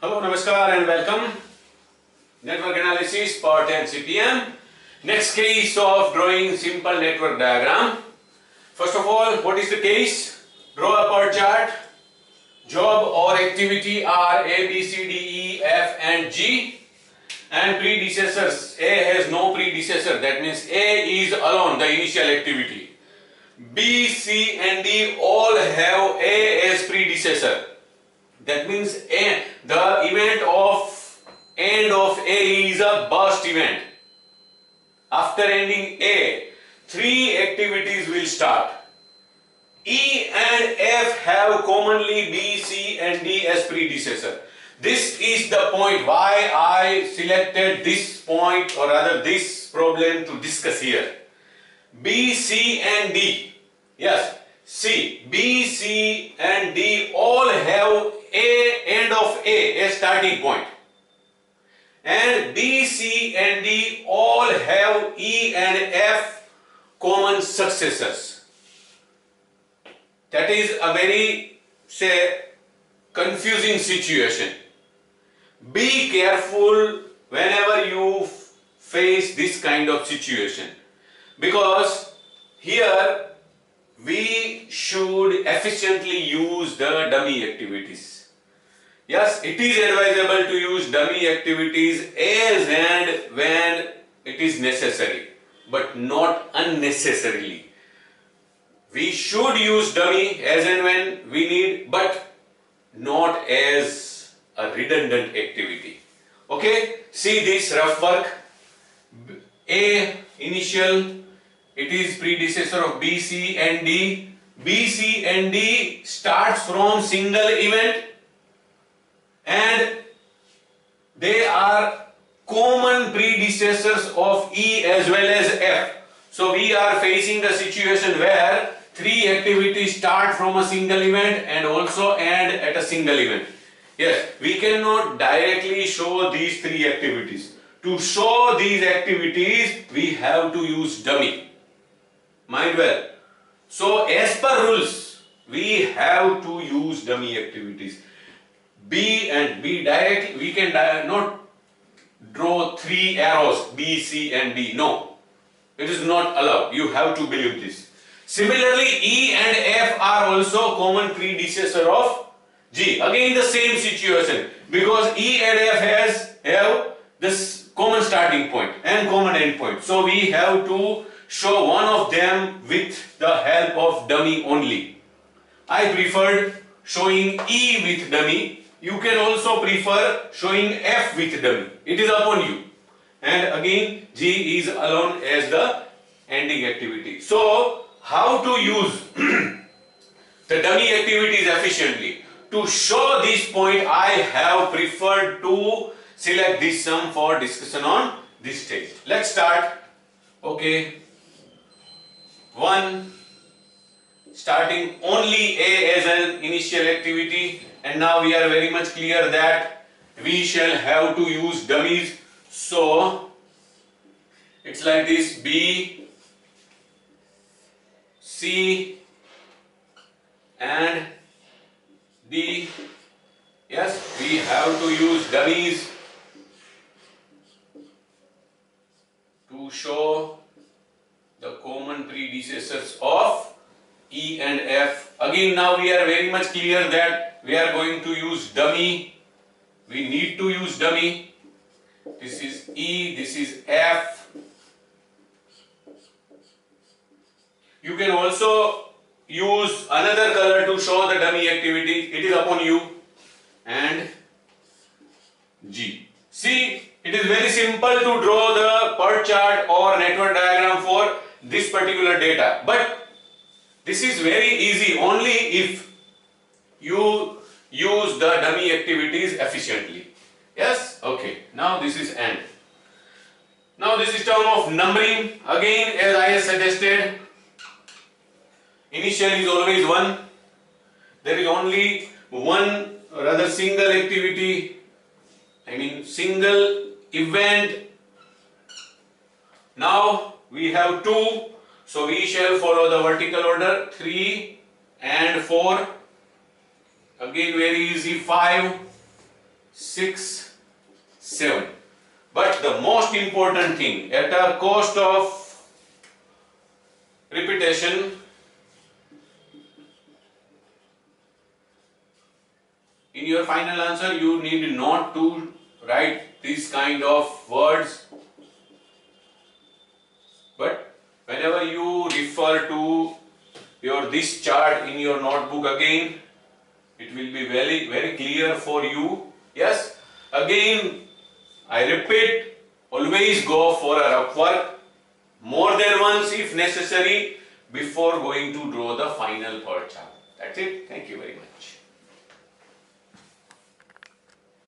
Hello, Namaskar and welcome. Network analysis, PERT and CPM. Next case of drawing simple network diagram. First of all, what is the case? Draw a PERT chart. Job or activity are A, B, C, D, E, F and G. And predecessors. A has no predecessor. That means A is alone, the initial activity. B, C and D all have A as predecessor. That means the event of end of A is a burst event. After ending A, three activities will start. E and F have commonly B, C and D as predecessor. This is the point why I selected this point or rather this problem to discuss here. B, C and D. Yes, C, B, C and D all have end of A as starting point. And B, C and D all have E and F common successors. That is a very, confusing situation. Be careful whenever you face this kind of situation, because here we should efficiently use the dummy activities. Yes, it is advisable to use dummy activities as and when it is necessary, but not unnecessarily. We should use dummy as and when we need, but not as a redundant activity. Okay, see this rough work. A initial, it is predecessor of B, C and D. B, C and D starts from single event and they are common predecessors of E as well as F. So we are facing the situation where three activities start from a single event and also end at a single event. Yes, we cannot directly show these three activities. To show these activities, we have to use dummy. Mind well. So as per rules, we have to use dummy activities. B and B directly, we can not draw three arrows B, C and D. No, it is not allowed. You have to believe this. Similarly, E and F are also common predecessor of G. Again the same situation, because E and F have this common starting point and common end point. So we have to show one of them with the help of dummy only. I preferred showing E with dummy. You can also prefer showing F with dummy. It is upon you. And again G is alone as the ending activity. So how to use the dummy activities efficiently? To show this point, I have preferred to select this sum for discussion on this stage. Let's start. Okay. 1. Starting only A as an initial activity, and now we are very much clear that we shall have to use dummies. So it's like this: B, C and D. Yes, we have to use dummies to show the common predecessors of E and F. Again, now we are very much clear that we are going to use dummy. We need to use dummy. This is E, this is F. You can also use another color to show the dummy activity. It is upon you. And G. See, it is very simple to draw the PERT chart or network diagram for this particular data. But this is very easy only if you use the dummy activities efficiently. Yes? Okay. Now this is end. Now this is term of numbering. Again, as I have suggested, initial is always 1. There is only one rather single activity, single event. Now we have 2. So we shall follow the vertical order 3 and 4. Again very easy, 5 6, 7. But the most important thing, at a cost of repetition, in your final answer you need not to write this kind of words, but whenever you refer to this chart in your notebook again, it will be very clear for you. Yes, again I repeat, always go for a rough work more than once if necessary before going to draw the final PERT chart. That's it. Thank you very much.